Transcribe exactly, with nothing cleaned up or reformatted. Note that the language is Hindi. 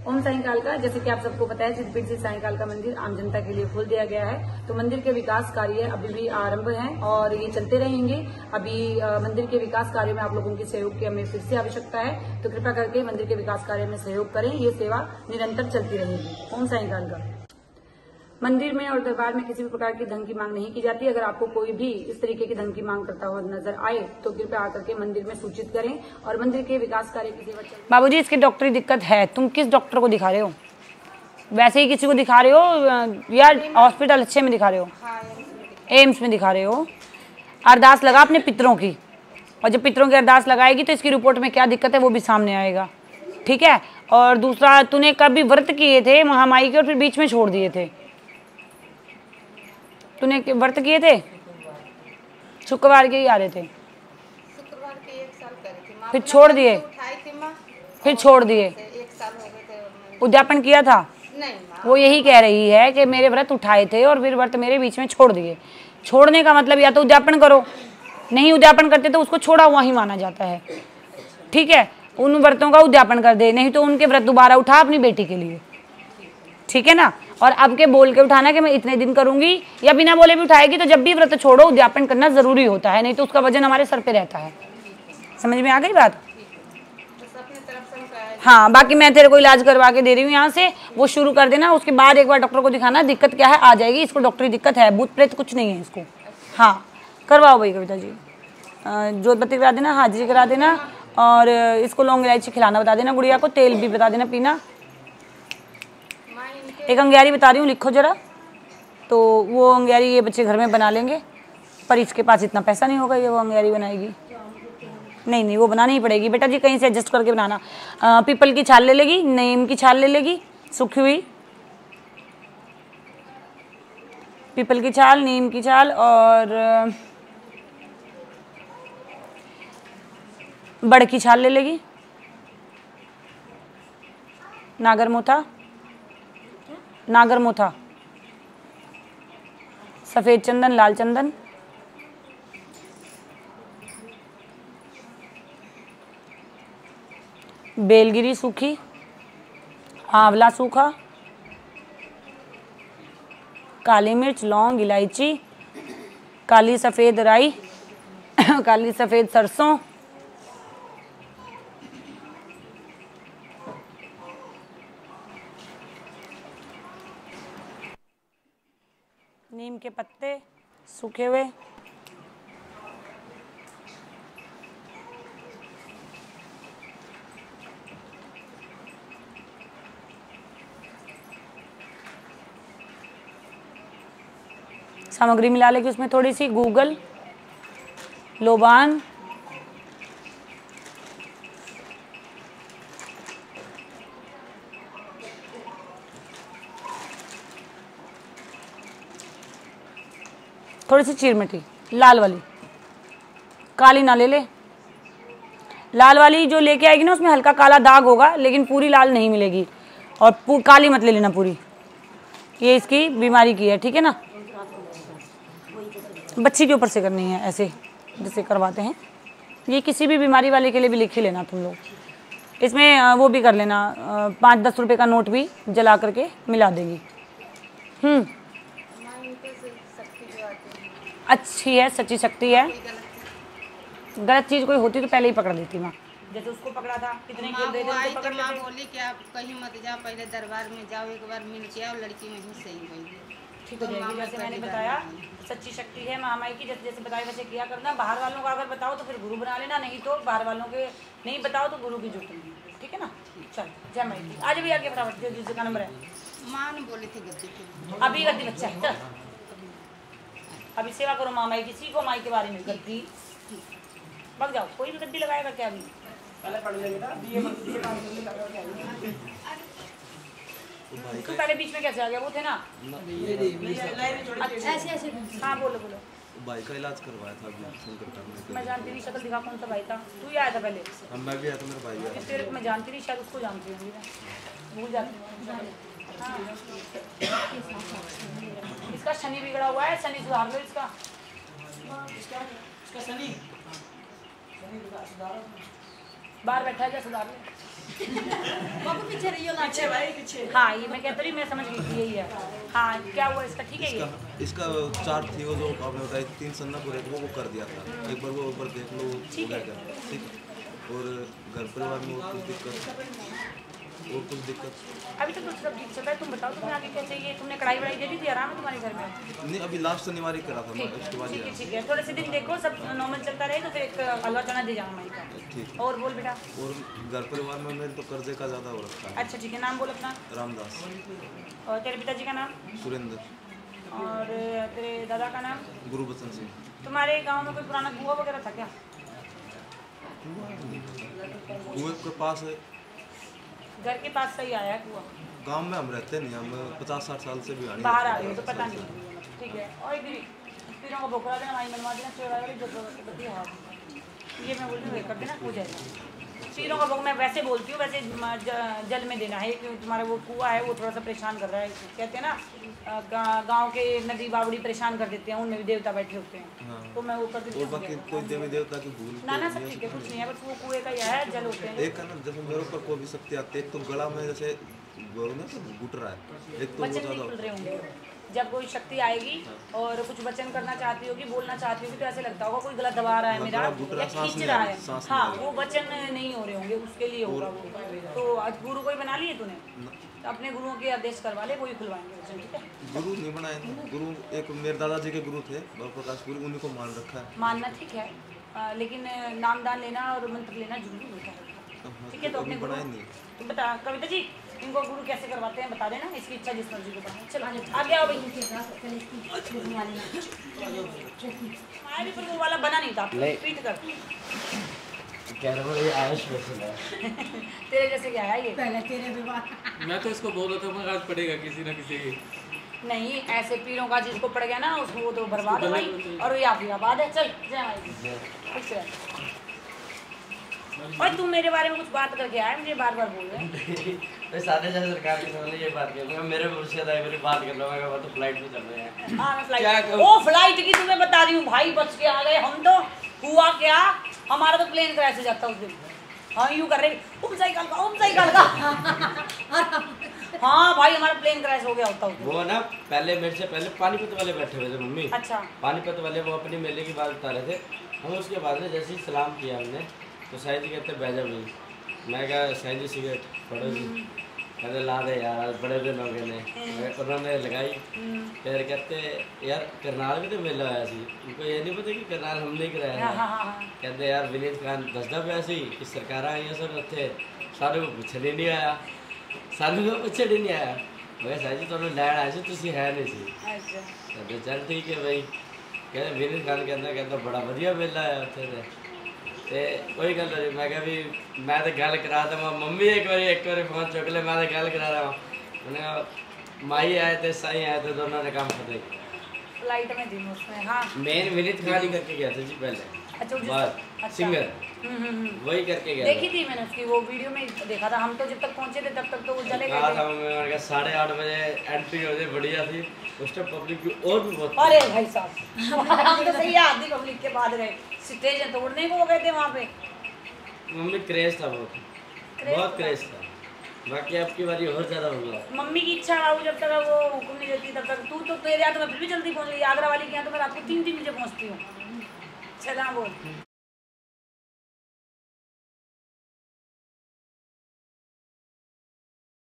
ओम साईकाल का, जैसे कि आप सबको पता है, सिद्धपीठ श्री साईकाल का मंदिर आम जनता के लिए खोल दिया गया है। तो मंदिर के विकास कार्य अभी भी आरंभ है और ये चलते रहेंगे। अभी आ, मंदिर के विकास कार्य में आप लोगों की सहयोग की हमें फिर से आवश्यकता है, तो कृपया करके मंदिर के विकास कार्य में सहयोग करें। ये सेवा निरंतर चलती रहेगी। ओम साईकाल का। मंदिर में और दरबार में किसी भी प्रकार की धन की मांग नहीं की जाती। अगर आपको कोई भी इस तरीके की धन की मांग करता हुआ नजर आए तो कृपया आकर के मंदिर में सूचित करें और मंदिर के विकास कार्य की सेवा चल। बाबूजी, इसकी डॉक्टरी दिक्कत है, तुम किस डॉक्टर को दिखा रहे हो? वैसे ही किसी को दिखा रहे हो या हॉस्पिटल अच्छे में दिखा रहे हो? एम्स में दिखा रहे हो। अरदास लगा अपने पितरों की, और जब पितरों की अरदास लगाएगी तो इसकी रिपोर्ट में क्या दिक्कत है वो भी सामने आएगा। ठीक है। और दूसरा, तूने कभी व्रत किए थे महामाई के और फिर बीच में छोड़ दिए थे? तूने व्रत किए थे? शुक्रवार के ही आ रहे थे, शुक्रवार के एक साल करे थे, फिर छोड़ दिए, फिर छोड़ दिए। एक साल हो गए थे। उद्यापन किया था? नहीं, वो यही कह रही है कि मेरे व्रत उठाए थे और फिर व्रत मेरे बीच में छोड़ दिए। छोड़ने का मतलब या तो उद्यापन करो, नहीं उद्यापन करते तो उसको छोड़ा हुआ ही माना जाता है। ठीक है, उन व्रतों का उद्यापन कर दे, नहीं तो उनके व्रत दोबारा उठा अपनी बेटी के लिए। ठीक है ना। और अब के बोल के उठाना कि मैं इतने दिन करूंगी, या बिना बोले भी उठाएगी तो जब भी व्रत छोड़ो उद्यापन करना जरूरी होता है, नहीं तो उसका वजन हमारे सर पे रहता है। समझ में आ गई बात? हाँ, बाकी मैं तेरे को इलाज करवा के दे रही हूँ यहाँ से, वो शुरू कर देना। उसके बाद एक बार डॉक्टर को दिखाना, दिक्कत क्या है आ जाएगी। इसको डॉक्टरी दिक्कत है, भूत प्रेत कुछ नहीं है इसको। हाँ, करवाओ भाई कविता जी, जोत बत्ती करा देना, हाजिरी करा देना, और इसको लौंग इलायची खिलाना बता देना। गुड़िया को तेल भी बता देना पीना। एक अंग्यारी बता रही हूँ, लिखो जरा। तो वो अंग्यारी ये बच्चे घर में बना लेंगे, पर इसके पास इतना पैसा नहीं होगा ये वो अंग्यारी बनाएगी। नहीं नहीं, वो बनानी ही पड़ेगी बेटा जी, कहीं से एडजस्ट करके बनाना। आ, पीपल की छाल ले लेगी, नीम की छाल ले लेगी सूखी हुई, पीपल की छाल, नीम की छाल, और बड़ की छाल ले लेगी, नागर मोथा, नागर मोथा, सफेद चंदन, लाल चंदन, बेलगिरी सूखी, आंवला सूखा, काली मिर्च, लौंग, इलायची, काली सफ़ेद राई, काली सफ़ेद सरसों, नीम के पत्ते सूखे हुए, सामग्री मिला लेगी उसमें थोड़ी सी गूगल, लोबान, थोड़ी सी चीर मिट्टी, लाल वाली, काली ना ले ले। लाल वाली जो लेके आएगी ना उसमें हल्का काला दाग होगा, लेकिन पूरी लाल नहीं मिलेगी, और काली मत ले लेना पूरी, ये इसकी बीमारी की है। ठीक है ना। बच्ची के ऊपर से करनी है ऐसे जैसे करवाते हैं, ये किसी भी बीमारी वाले के लिए भी लिख ही लेना तुम लोग। इसमें वो भी कर लेना, पाँच दस रुपए का नोट भी जला करके मिला देगी। हम्म, अच्छी है, सच्ची शक्ति है। गलत चीज कोई होती तो पहले ही पकड़ लेती माँ, जैसे उसको पकड़ा था, कितने खेल दे दे पकड़ लेते। बोली कि आप कहीं मत जाओ, पहले दरबार में जाओ, एक बार मिल के आओ, लड़की में ही सही होगी, ठीक हो जाएगी। जैसे मैंने बताया सच्ची शक्ति है महामाई की, जैसे जैसे बताया वैसे किया करना। बाहर वालों का अगर बताओ तो फिर गुरु बना लेना, नहीं तो बाहर वालों के नहीं बताओ तो गुरु की जरूरत नहीं। ठीक है ना। चल, जय माई की। आज भी आगे फटाफट, जो जिसका नंबर है। माँ ने बोली थी गद्दी की, अभी गद्दी बच्चा है, चल अभी सेवा करो मामाई की, सीखो माई के बारे में। गद्दी भाग जाओ, कोई भी गद्दी लगाएगा क्या? अभी पहले पढ़ लेंगे ना, तो पहले बीच में कैसे आ गया? वो थे ना अच्छा ऐसे ऐसे। हाँ बोलो बोलो। भाई का इलाज करवाया था अभी शंकर का। मैं जानती नहीं, शक्ल दिखा कौन सा भाई था? तू ही आया था पहले? हम मैं भी आया था, मेरा भाई आया। तेरे को मैं जानती नहीं, शायद उसको जानती हूँ, भूल जाती हूँ। इसका शनि बिगड़ा हुआ है, शनि सुधार लो इसका। इसका शनि बाहर बैठा है, जा सुधार ले। पीछे रहियो ना, पीछे भाई पीछे। हाँ ये मैं कहती रही, मैं समझ गई थी यही है। हाँ क्या हुआ इसका? ठीक है ये इसका इसका चार थी वो जो आपने बताया तीन सन्ना पूरे वो वो कर दिया था। एक बार वो ऊपर देख लो हो ठीक गया है। क्या, ठीक है। और घर परिवार में और कुछ दिक्कत और कुछ दिक्कत अभी तो कुछ सब ठीक चल रहा है। तुम बताओ तुम्हें आगे क्या चाहिए? तुमने कढ़ाई वढ़ाई दे दी थी? आराम है तुम्हारे घर में? नहीं, अभी लास्ट शनिवार ही करा था मैं, ठीक उसके बाद ठीक है ही ठीक है, थोड़े से दिन देखो सब नॉर्मल चलता रहे तो फिर एक हलवा चना दे जाना माई का। ठीक। और बोल बेटा। और घर परिवार में मेरे तो कर्जे का ज़्यादा हो रखा है। अच्छा ठीक है, नाम बोल अपना। रामदास। और तेरे पिताजी का नाम? सुरेंद्र। और तेरे दादा का नाम? गुरुबचन सिंह। तुम्हारे गांव में कोई पुराना कुआं वगैरह था क्या? कुएं के पास है, घर के पास सही आया है कुआं? गांव में हम रहते नहीं, हम पचास साठ साल से भी आने बाहर आ रहे हो तो पता नहीं। ठीक है। और एक दीदी तीनों को बोकरा देना, माई मनवा देना, सेवा वाली जो बतिया हाँ ये मैं बोल रही हूँ कर देना, हो जाएगा। तीनों का भोग मैं वैसे बोलती हूँ, वैसे ज- जल में देना है क्योंकि तुम्हारा वो कुआं है वो थोड़ा सा परेशान कर रहा है। कहते हैं ना गा, गाँव के नदी बावड़ी परेशान कर देते हैं, उनमें भी देवता बैठे होते हैं। हाँ। तो मैं वो कर देती और हूँ। बाकी कोई देवी देवता की भूल ना ना तो सब नहीं ठीक है, है। कुछ नहीं है, बस वो कुएं का यह है जल होते हैं। एक है ना, जैसे मेरे ऊपर कोई भी शक्ति आती है, एक तो गला में जैसे वो ना तो घुट रहा है, एक तो वो वचन नहीं ज़्यादा खुल रहे होंगे। जब कोई शक्ति आएगी और कुछ वचन करना चाहती होगी, बोलना चाहती होगी तो ऐसे लगता होगा कोई गला दबा रहा है हाँ, मेरा गला घुट रहा, या सांस खींच नहीं रहा आ है। रही, सांस नहीं हाँ आ रही। वो वचन नहीं हो रहे होंगे, उसके लिए होगा वो। तो आज गुरु कोई बना लिए तूने? तो अपने गुरुओं के आदेश करवा ले, वही खुलवाएंगे वचन, ठीक है। गुरु नहीं बनाए थे। गुरु एक मेरे दादाजी के गुरु थे बाबा प्रकाश पुरी, उन्हीं को मान रखा है। मानना ठीक है, आ, लेकिन नामदान लेना और मंत्र लेना जरूरी होता है। ठीक है, तो अपने गुरु बनाए नहीं। तुम बता कविता जी इनको गुरु कैसे करवाते हैं बता देना, इसकी इच्छा जिस मर्जी को बनाए। चलो आगे आओ भाई। आया भी पर वो वाला बना नहीं था, पीट कर तेरे जैसे क्या है ये? पहले तेरे विवाह मैं तो इसको बोल रहा था, मैं आज पड़ेगा किसी ना किसी की। नहीं ऐसे पीरों का जिसको पड़ गया ना उसको वो तो बर्बाद है भाई, और ये आप आबाद है। चल जय भाई खुश रह। और तुम मेरे बारे में कुछ बात करके आए, मुझे बार बार बोल रहे हैं। साढ़े चार सरकार के सामने ये बात कर मेरे मुर्शिद है, मेरी बात कर लो, मैं तो फ्लाइट में चल रहे हैं। हाँ मैं क्या फ्लाइट, कहूँ? ओ फ्लाइट की तुम्हें बता रही हूँ भाई, बच के आ गए हम तो। हुआ क्या, हमारा तो प्लेन क्रैश हो जाता उस दिन। हाँ यूँ कर रहे ओम साइकिल का ओम साइकिल का हाँ भाई हमारा प्लेन क्रैश हो गया होता उस दिन। वो ना पहले मेरे से पहले पानीपत वाले बैठे हुए थे मम्मी। अच्छा पानीपत वाले वो अपनी मेले की बात बता रहे थे। हम उसके बाद में जैसे ही सलाम किया हमने तो शायद जी कहते बैजा भाई, मैं कहा शायद जी सिगरेट पढ़ो जी, कहते ला दे यार आज बड़े दिन हो गए ने। उन्होंने लगाई, फिर कहते यार करनाल भी तो मेला आया सी, उनको ये नहीं पता कि करनाल हम नहीं कराया हाँ है। हाँ हाँ कहते यार विनीत खान दसदा पे सी कि सरकार आई सर उत्थे सारे को पुछड़ ही नहीं आया, सानू को पुछड़ ही नहीं आया। मैं शायद जी तुहानू लैण आए सी, तुसीं है नहीं सी। अच्छा कहते चल ठीक है भाई। कहते विनीत खान कहता कहता बड़ा वधिया मेला है उत्थे ते ते कोई गल नहीं। मैं कहा भी मैं तो गल करा देवां मम्मी एक बार एक बार फोन चुक ले, मैं तो गल करा देवां। उन्हें कहा माई आए थे साई आए थे, दोनों ने काम कर दी। फ्लाइट में थी मैं उसमें। हाँ मेन विनीत खान ही करके गया था जी पहले, अच्छा वो जिस- बात अच्छा। Singer hmm hmm hmm. वही करके गया देखी था। थी मैंने उसकी वो वीडियो में देखा था। हम तो जब तक पहुंचे थे तब तक तो वो चले गए कहा थे। था मैं साढ़े आठ बजे एंट्री हो जाए बढ़िया थी, उस टाइम पब्लिक की और भी बहुत अरे भाई साहब हम तो सही आधी पब्लिक के बाद गए, स्टेज तोड़ने को हो गए थे वहाँ पे। मम्मी क्रेज था बहुत, क्रेज बहुत था। क्रेज था। बाकी आपकी बारी और ज़्यादा होगा। मम्मी की इच्छा बाबू जब तक वो हुक्म नहीं देती तब तक तू तो तेरे यहाँ तो मैं फिर भी जल्दी पहुँच गई। आगरा वाली के यहाँ तो मैं रात को तीन तीन बजे पहुँचती हूँ। चला बोल।